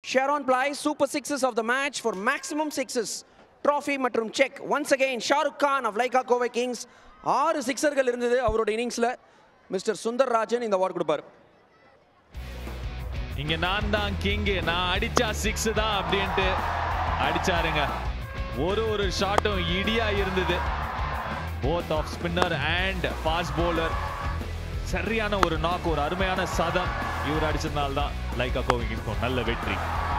SharonPly Super Sixes of the match for maximum sixes. Trophy மற்றும் check. Once again, Shahrukh Khan of Lyca Kovai Kings. 6 சிக்ஸர்கள் இருந்தது அவரோட இன்னிங்ஸ்ல. Mister Sundar Rajan இந்த award கொடுப்பார். இங்க நான் தான் கிங், நான் அடிச்சா 6 தான் அப்படின்ட்டு அடிச்சாருங்க. ஒரு ஷாட்டும் இடியா இருந்தது. both of spinner and fast bowler. சரியான ஒரு நாக், ஒரு அருமையான சதம் இவர் அடிச்சதனால தான் லைகா கோவை கிங்ஸ்க்கு நல்ல வெற்றி.